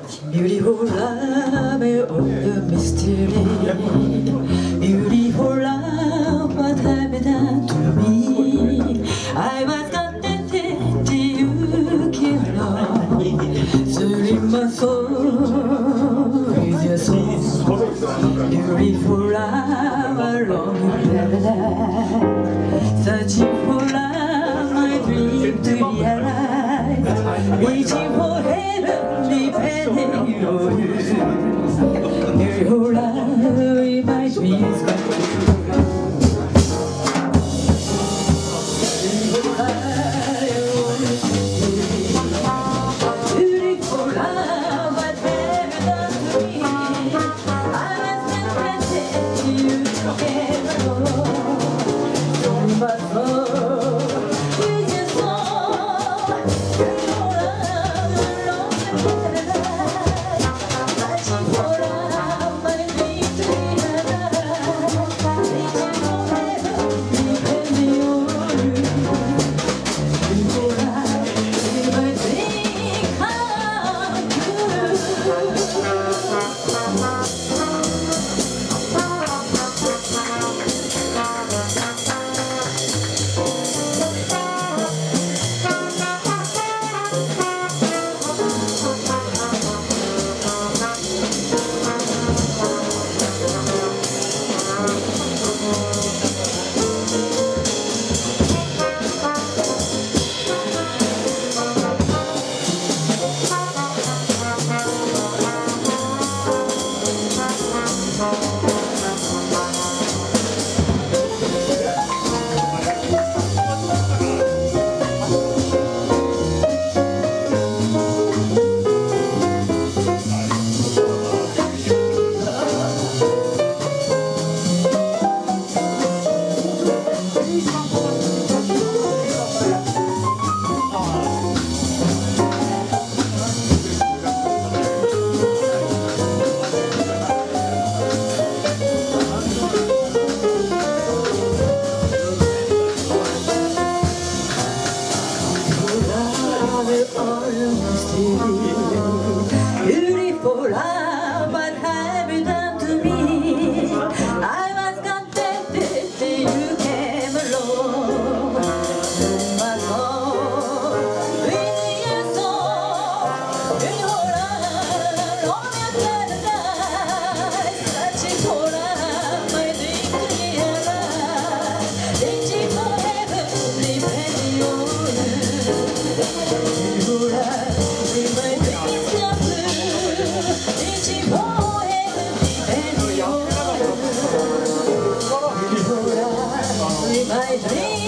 Beautiful love of the mystery. Beautiful love, what have you done to me? I was contented till you came along. Still in my soul is your soul. Beautiful love, along in paradise. Searching for love, my dream to realize. Reaching for heaven, depending on you. Beautiful love, my dreams come true. Beautiful love, what have you done to me? I was contented till you came along. So my soul is your soul. Beautiful love, along in paradise. Searching for love, my dream to realize. Reaching for heaven, depending on you. Beautiful love, my dream come true. Beautiful love, what have you done to me? I was contented till you came along. My soul, with your soul, beautiful love, along in paradise. Searching for love, my dream to realize. Reaching for heaven, depending on you. Beautiful love, my dreams come true. Reaching for heaven, depending on you. Beautiful love, my dreams.